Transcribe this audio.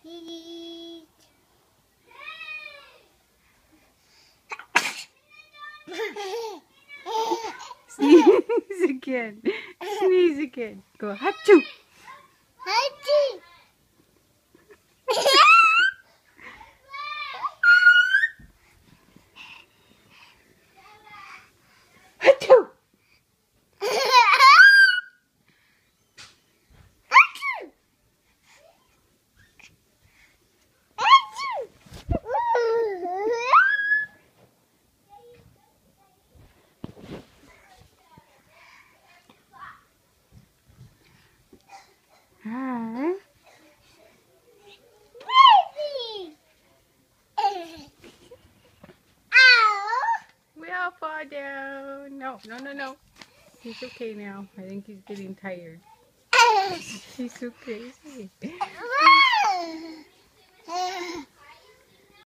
Sneeze again. Sneeze again. Go achoo. Achoo. Achoo. Hi. We all fall down. No, no, no, no. He's okay now. I think he's getting tired. He's okay.